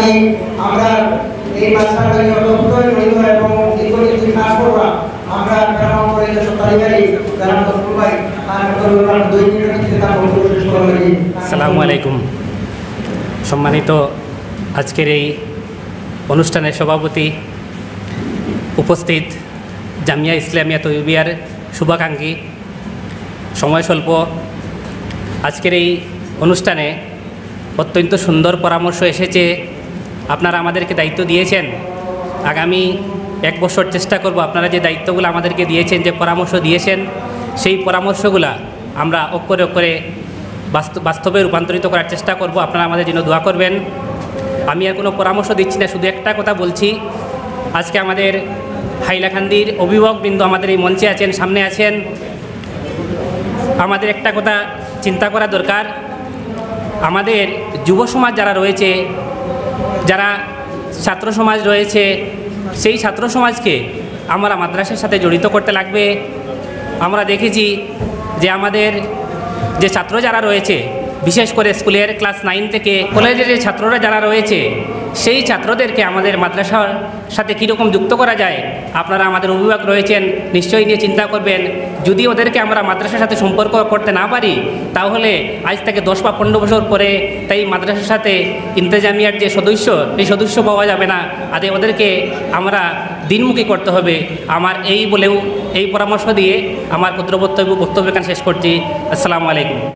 জানি আমরা এই মাদ্রাসাটি অত্যন্তই রইল এবং দীর্ঘদিন কাজ করবা আমরা গ্রাম পরিষদ সরকারি গ্রাম ভাই আর 2 মিনিটের মধ্যে তার বক্তব্য শেষ করব। আসসালামু আলাইকুম। সম্মানিত আজকের এই অনুষ্ঠানের সভাপতি, উপস্থিত জামিয়া ইসলামিয়া তৈয়বিয়ার শুভাকাঙ্ক্ষী, সময় স্বল্প, আজকের এই অনুষ্ঠানে অত্যন্ত সুন্দর পরামর্শ এসেছে। আপনারা আমাদেরকে দায়িত্ব দিয়েছেন, আগামী 1 বছর চেষ্টা করব আপনারা যে দায়িত্বগুলো আমাদেরকে দিয়েছেন, যে পরামর্শ দিয়েছেন, সেই পরামর্শগুলো আমরা অক্ষরে অক্ষরে বাস্তবে রূপান্তরিত করার চেষ্টা করব। আপনারা আমাদের জন্য দোয়া করবেন। আমি আর কোনো পরামর্শ দিচ্ছি না, শুধু একটা কথা বলছি। আজকে আমাদের হাইলাকান্দির অভিভাবকবৃন্দ আমাদের এই মঞ্চে আছেন, সামনে আছেন। আমাদের একটা কথা চিন্তা করা দরকার, আমাদের যুব সমাজ যারা রয়েছে, যারা ছাত্র সমাজ রয়েছে, সেই ছাত্র সমাজকে আমরা মাদ্রাসার সাথে জড়িত করতে লাগবে। আমরা দেখেছি যে আমাদের যে ছাত্র যারা রয়েছে, বিশেষ করে স্কুলের ক্লাস 9 থেকে কলেজের যে ছাত্ররা যারা রয়েছে, সেই ছাত্রদেরকে আমাদের মাদ্রাসার সাথে কীরকম যুক্ত করা যায়, আপনারা আমাদের অভিভাবক রয়েছেন, নিশ্চয়ই নিয়ে চিন্তা করবেন। যদি ওদেরকে আমরা মাদ্রাসার সাথে সম্পর্ক করতে না পারি, তাহলে আজ থেকে 10 বা 15 বছর পরে তাই মাদ্রাসার সাথে ইন্তেজামিয়ার যে সদস্য, এই সদস্য পাওয়া যাবে না। আদে ওদেরকে আমরা দিনমুখী করতে হবে। আমার এই বলেও এই পরামর্শ দিয়ে আমার ক্ষুদ্র বক্তব্য শেষ করছি। আসসালামু আলাইকুম।